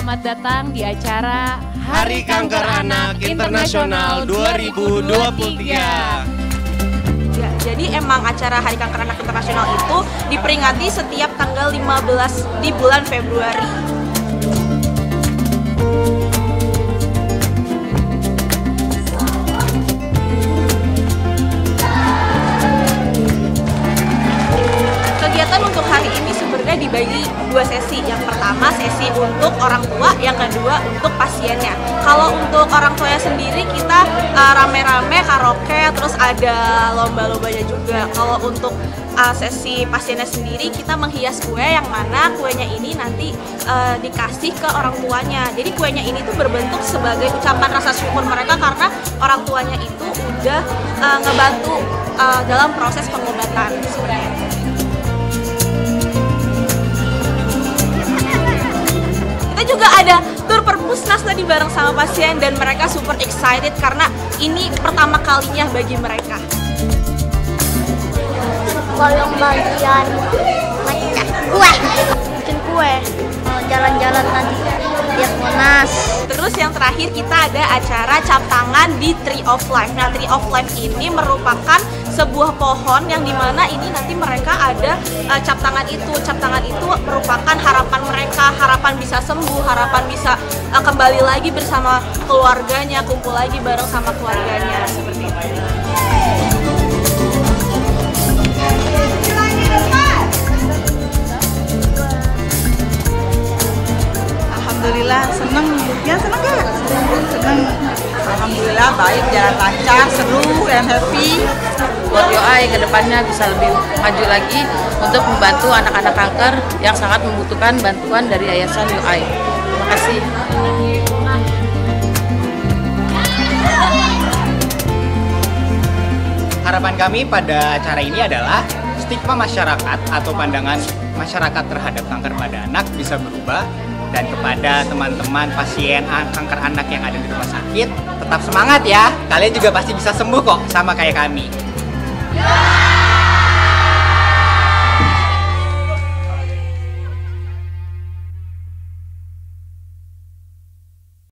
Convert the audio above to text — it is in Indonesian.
Selamat datang di acara Hari Kanker Anak Internasional 2023. Ya, jadi emang acara Hari Kanker Anak Internasional itu diperingati setiap tanggal 15 di bulan Februari. Kegiatan untuk hari ini sebenarnya dibagi dua sesi. Yang pertama sesi untuk orang tua, yang kedua untuk pasiennya. Kalau untuk orang tuanya sendiri kita rame-rame karaoke, terus ada lomba-lombanya juga. Kalau untuk sesi pasiennya sendiri kita menghias kue, yang mana kuenya ini nanti dikasih ke orang tuanya. Jadi kuenya ini tuh berbentuk sebagai ucapan rasa syukur mereka karena orang tuanya itu udah ngebantu dalam proses pengobatan sebenarnya. Kita juga ada tur perpusnas tadi bareng sama pasien dan mereka super excited karena ini pertama kalinya bagi mereka. Kalau bagian masak kue, bikin kue, jalan-jalan tadi lihat Monas. Terus yang terakhir kita ada acara cap tangan di Tree of Life. Nah, Tree of Life ini merupakan sebuah pohon yang dimana ini nanti mereka ada cap tangan itu. Cap tangan itu merupakan harapan mereka, harapan bisa sembuh, harapan bisa kembali lagi bersama keluarganya, kumpul lagi bareng sama keluarganya, seperti itu. Alhamdulillah seneng, ya seneng gak? Seneng. Alhamdulillah baik, jalan lancar, seru, dan happy. Buat UI kedepannya bisa lebih maju lagi untuk membantu anak-anak kanker yang sangat membutuhkan bantuan dari Yayasan UI. Terima kasih. Harapan kami pada acara ini adalah stigma masyarakat atau pandangan masyarakat terhadap kanker pada anak bisa berubah, dan kepada teman-teman pasien kanker anak yang ada di rumah sakit, tetap semangat ya. Kalian juga pasti bisa sembuh kok, sama kayak kami.